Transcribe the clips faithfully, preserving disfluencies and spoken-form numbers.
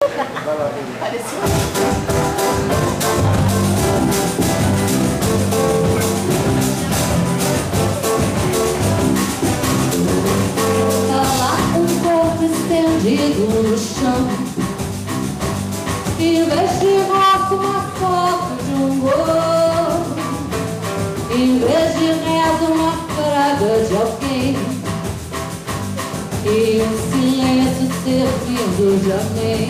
Pareceu. Estendido no chão, em vez de rosto uma foto de um gol, em vez de rezo uma praga de alguém, e um silêncio servindo de amém.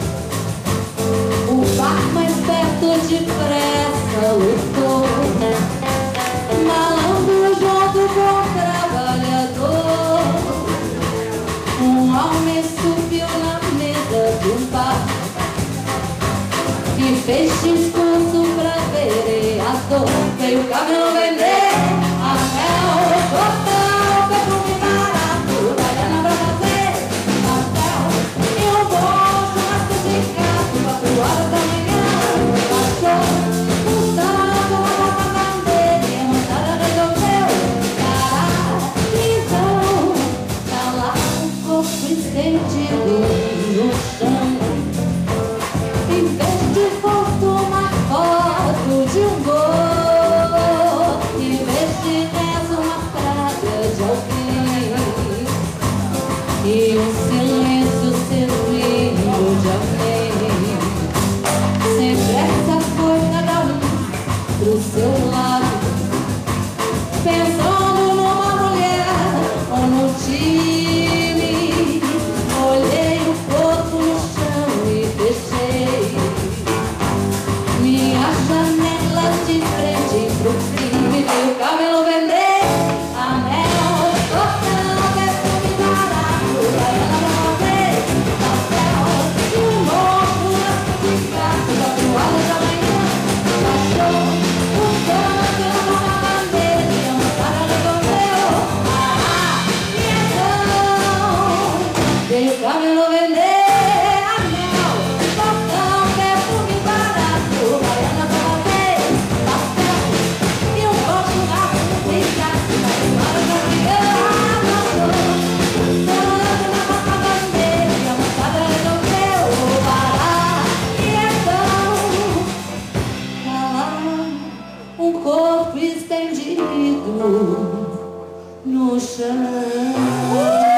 O bar mais perto depressa lutou, malandro junto com o trabalhador. Um homem subiu na mesa de um bar e fez discurso pra vereador. Veio o caminhão vender anel, botão, perfume barato, baiana pra fazer papel e um bolso mais sofisticado. Quatro horas da manhã, passou mudando a roupa bandeira e a moçada resolveu parar. Então, tá lá estendido no chão, em vez de foto uma foto de um gol, em vez de rezo uma praga de alguém, e um silêncio servindo de amém. Sem pressa foi cada um pro seu lado, pensando numa mulher ou no time. Olhei o corpo no chão e fechei minha janela de frente pro crime. Veio o cabelo vender anel, botão, perfume barato, baiana pra fazer papel e um monstro mais sofisticado. Quatro horas da manhã, passou o canto na roupa bandeira e a moçada resolveu parar. E então veio o caminhão vender anel, botão, perfume barato, baiana pra fazer papel e um bolso rápido sofisticado. Quatro horas da manhã, passou dançando na roupa bandeira e a moçada resolveu parar. E então tá lá um corpo estendido no chão.